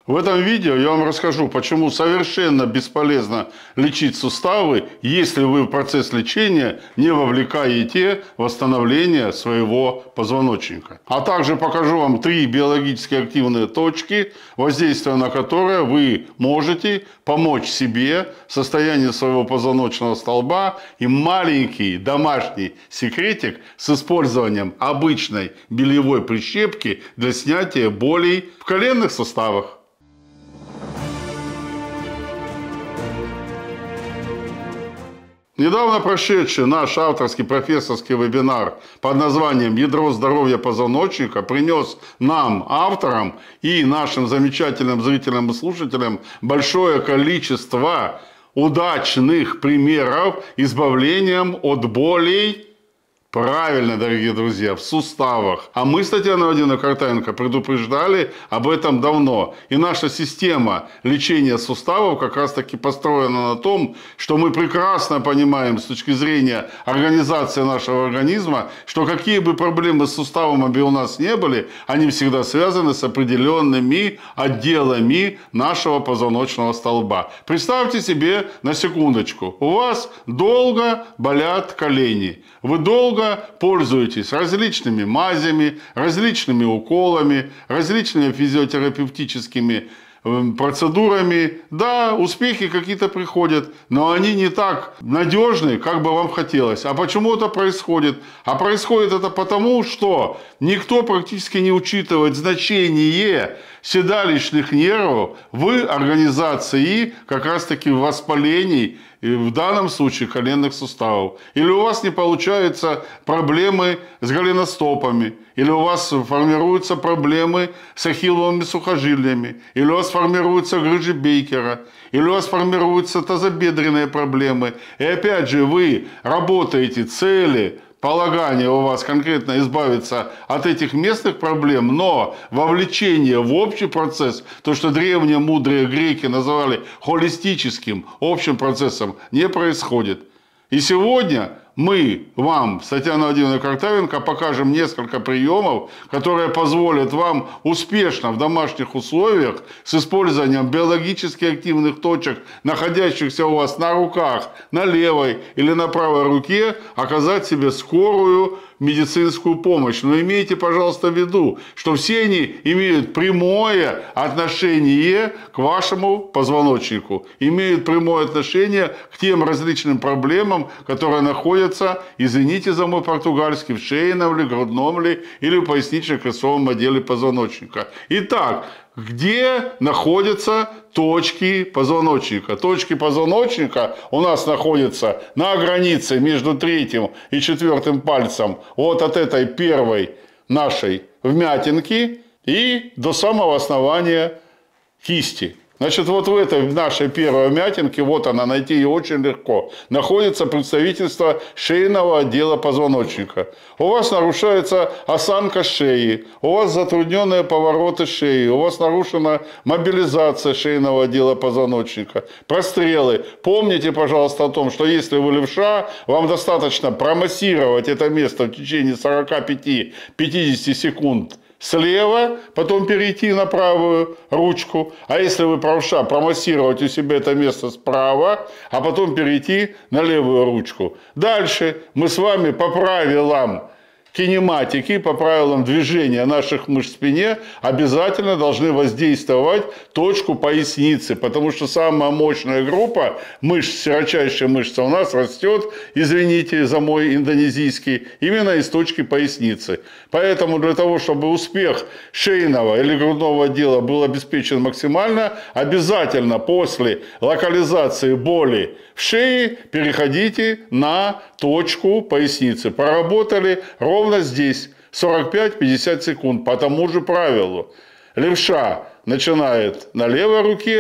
В этом видео я вам расскажу, почему совершенно бесполезно лечить суставы, если вы в процесс лечения не вовлекаете восстановление своего позвоночника. А также покажу вам 3 биологически активные точки, воздействуя на которые вы можете помочь себе в состоянии своего позвоночного столба и маленький домашний секретик с использованием обычной бельевой прищепки для снятия болей в коленных суставах. Недавно прошедший наш авторский профессорский вебинар под названием «Ядро здоровья позвоночника» принес нам, авторам и нашим замечательным зрителям и слушателям большое количество удачных примеров избавления от болей. Правильно, дорогие друзья, в суставах. А мы с Татьяной Владимировной Картавенко предупреждали об этом давно. И наша система лечения суставов как раз таки построена на том, что мы прекрасно понимаем с точки зрения организации нашего организма, что какие бы проблемы с суставами у нас не были, они всегда связаны с определенными отделами нашего позвоночного столба. Представьте себе на секундочку, у вас долго болят колени, вы долго пользуетесь различными мазями, различными уколами, различными физиотерапевтическими процедурами. Да, успехи какие-то приходят, но они не так надежны, как бы вам хотелось. А почему это происходит? А происходит это потому, что никто практически не учитывает значение седалищных нервов в организации как раз-таки воспалений, в данном случае коленных суставов. Или у вас не получаются проблемы с голеностопами, или у вас формируются проблемы с ахилловыми сухожилиями, или у вас формируются грыжи Бейкера, или у вас формируются тазобедренные проблемы. И опять же, вы работаете цели, полагание у вас конкретно избавиться от этих местных проблем, но вовлечение в общий процесс, то, что древние мудрые греки называли холистическим общим процессом, не происходит. И сегодня мы вам с Татьяной Владимировной Картавенко покажем несколько приемов, которые позволят вам успешно в домашних условиях с использованием биологически активных точек, находящихся у вас на руках, на левой или на правой руке, оказать себе скорую медицинскую помощь. Но имейте, пожалуйста, в виду, что все они имеют прямое отношение к вашему позвоночнику, имеют прямое отношение к тем различным проблемам, которые находятся, извините за мой португальский, в шейном ли, грудном ли или в пояснично-крестцовом отделе позвоночника. Итак, где находятся точки позвоночника? Точки позвоночника у нас находятся на границе между 3 и 4 пальцем вот от этой первой нашей вмятинки и до самого основания кисти. Значит, вот в этой нашей первой вмятинке, вот она, найти ее очень легко, находится представительство шейного отдела позвоночника. У вас нарушается осанка шеи, у вас затрудненные повороты шеи, у вас нарушена мобилизация шейного отдела позвоночника, прострелы. Помните, пожалуйста, о том, что если вы левша, вам достаточно промассировать это место в течение 45-50 секунд слева, потом перейти на правую ручку. А если вы правша, промассировать у себя это место справа, а потом перейти на левую ручку. Дальше мы с вами по правилам кинематики, по правилам движения наших мышц в спине обязательно должны воздействовать точку поясницы, потому что самая мощная группа мышц, широчайшая мышца у нас растет, извините за мой индонезийский, именно из точки поясницы. Поэтому для того, чтобы успех шейного или грудного отдела был обеспечен максимально, обязательно после локализации боли в шее переходите на точку поясницы. Поработали ровно здесь 45-50 секунд по тому же правилу. Левша начинает на левой руке,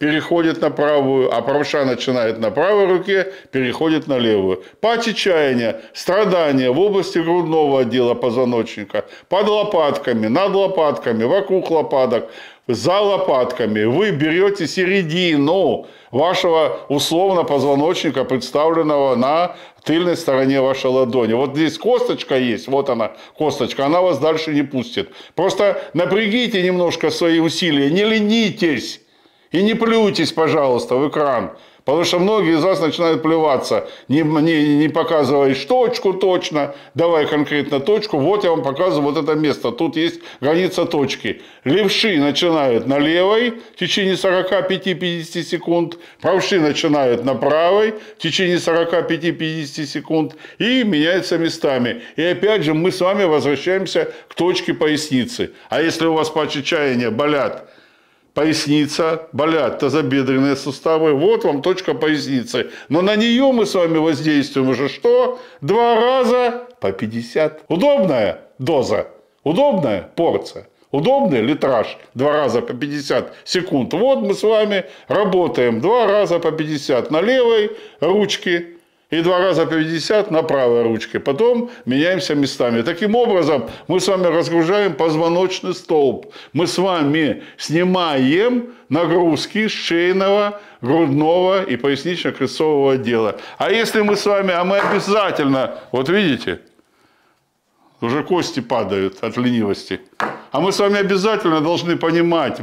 переходит на правую, а правша начинает на правой руке, переходит на левую. Пати чаяния, страдания в области грудного отдела позвоночника, под лопатками, над лопатками, вокруг лопаток, за лопатками. Вы берете середину вашего условно позвоночника, представленного на тыльной стороне вашей ладони. Вот здесь косточка есть, вот она, косточка, она вас дальше не пустит. Просто напрягите немножко свои усилия, не ленитесь и не плюйтесь, пожалуйста, в экран. Потому что многие из вас начинают плеваться, не показывая точку точно, давай конкретно точку, вот я вам показываю вот это место, тут есть граница точки. Левши начинают на левой в течение 45-50 секунд, правши начинают на правой в течение 45-50 секунд и меняются местами. И опять же мы с вами возвращаемся к точке поясницы. А если у вас пачи чаяния болят поясница, болят тазобедренные суставы, вот вам точка поясницы. Но на нее мы с вами воздействуем уже что? 2 раза по 50. Удобная доза, удобная порция, удобный литраж 2 раза по 50 секунд. Вот мы с вами работаем 2 раза по 50 на левой ручке и 2 раза по 50 на правой ручке. Потом меняемся местами. Таким образом, мы с вами разгружаем позвоночный столб. Мы с вами снимаем нагрузки с шейного, грудного и пояснично-крестцового отдела. А если мы с вами, мы обязательно, вот видите, уже кости падают от ленивости. А мы с вами обязательно должны понимать,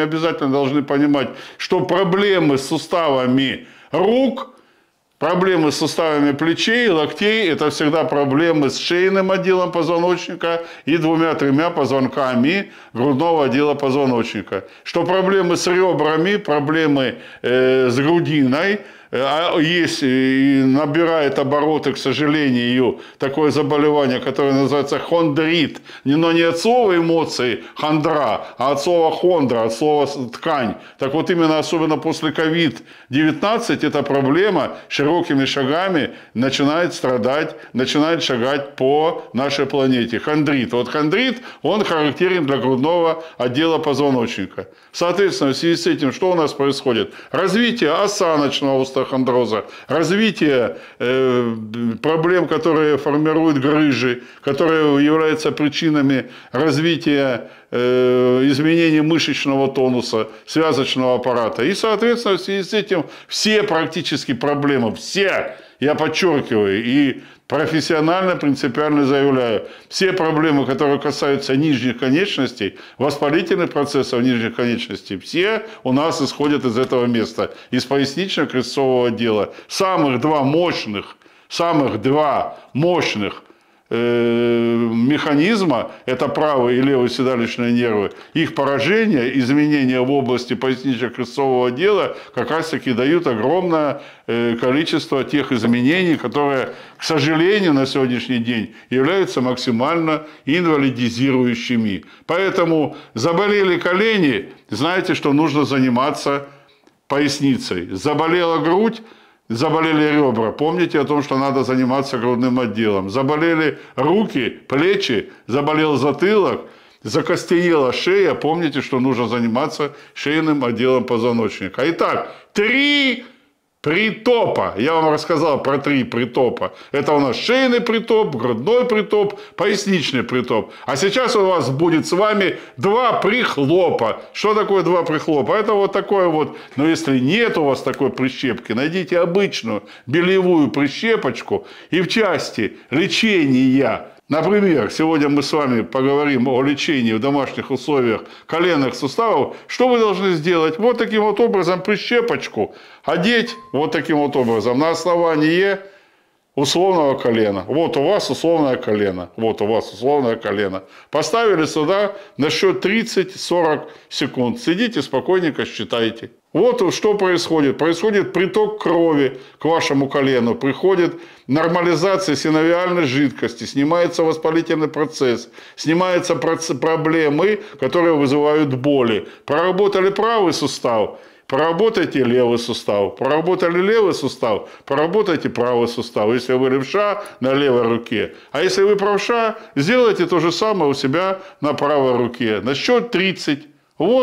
что проблемы с суставами рук, проблемы с суставами плечей, локтей – это всегда проблемы с шейным отделом позвоночника и 2-3 позвонками грудного отдела позвоночника. Что проблемы с ребрами, проблемы с грудиной, есть и набирает обороты, к сожалению, такое заболевание, которое называется хондрит. Но не от слова эмоции хандра, а от слова хондра, от слова ткань. Так вот именно особенно после COVID-19 эта проблема широкими шагами начинает страдать, начинает шагать по нашей планете. Хондрит. Вот хондрит, он характерен для грудного отдела позвоночника. Соответственно, в связи с этим что у нас происходит? Развитие осаночного остеохондроза, развитие проблем, которые формируют грыжи, которые являются причинами развития изменений мышечного тонуса, связочного аппарата. И, соответственно, в связи с этим все практически проблемы, все, я подчеркиваю, и профессионально, принципиально заявляю, все проблемы, которые касаются нижних конечностей, воспалительных процессов нижних конечностей, все у нас исходят из этого места, из пояснично-крестцового отдела. Самых два мощных механизма, это правый и левый седалищные нервы, их поражение, изменения в области пояснично-крестцового отдела как раз таки дают огромное количество тех изменений, которые, к сожалению, на сегодняшний день являются максимально инвалидизирующими. Поэтому заболели колени, знаете, что нужно заниматься поясницей. Заболела грудь, заболели ребра, помните о том, что надо заниматься грудным отделом. Заболели руки, плечи, заболел затылок, закостенела шея, помните, что нужно заниматься шейным отделом позвоночника. Итак, 3 притопа. Я вам рассказал про 3 притопа. Это у нас шейный притоп, грудной притоп, поясничный притоп. А сейчас у вас будет с вами 2 прихлопа. Что такое 2 прихлопа? Это вот такое вот, но если нет у вас такой прищепки, найдите обычную белевую прищепочку и в части лечения. Например, сегодня мы с вами поговорим о лечении в домашних условиях коленных суставов. Что вы должны сделать? Вот таким вот образом прищепочку одеть вот таким вот образом на основании условного колена. Вот у вас условное колено. Вот у вас условное колено. Поставили сюда на счет 30-40 секунд. Сидите спокойненько, считайте. Вот что происходит. Происходит приток крови к вашему колену. Приходит нормализация синовиальной жидкости. Снимается воспалительный процесс. Снимаются проблемы, которые вызывают боли. Проработали правый сустав. Проработайте левый сустав. Проработали левый сустав, проработайте правый сустав. Если вы левша, на левой руке. А если вы правша, сделайте то же самое у себя на правой руке. На счет 30. Вот.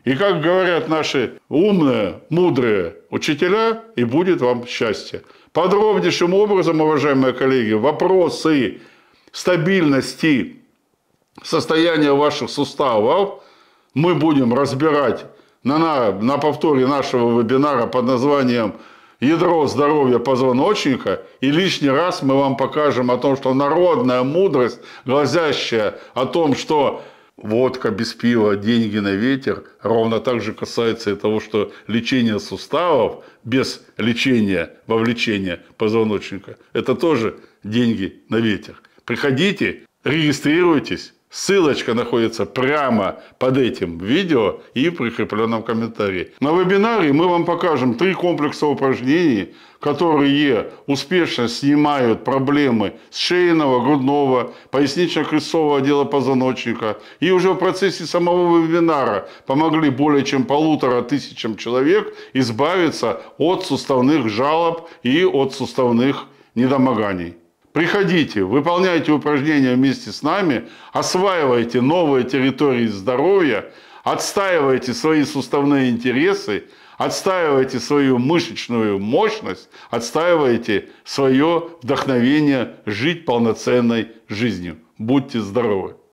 И как говорят наши умные, мудрые учителя, и будет вам счастье. Подробнейшим образом, уважаемые коллеги, вопросы стабильности состояния ваших суставов мы будем разбирать на повторе нашего вебинара под названием «Ядро здоровья позвоночника». И лишний раз мы вам покажем о том, что народная мудрость, гласящая о том, что водка без пива, деньги на ветер, ровно так же касается и того, что лечение суставов без лечения, вовлечения позвоночника, это тоже деньги на ветер. Приходите, регистрируйтесь. Ссылочка находится прямо под этим видео и в прикрепленном комментарии. На вебинаре мы вам покажем 3 комплекса упражнений, которые успешно снимают проблемы с шейного, грудного, пояснично-крестцового отдела позвоночника. И уже в процессе самого вебинара помогли более чем 1500 человек избавиться от суставных жалоб и от суставных недомоганий. Приходите, выполняйте упражнения вместе с нами, осваивайте новые территории здоровья, отстаивайте свои суставные интересы, отстаивайте свою мышечную мощность, отстаивайте свое вдохновение жить полноценной жизнью. Будьте здоровы!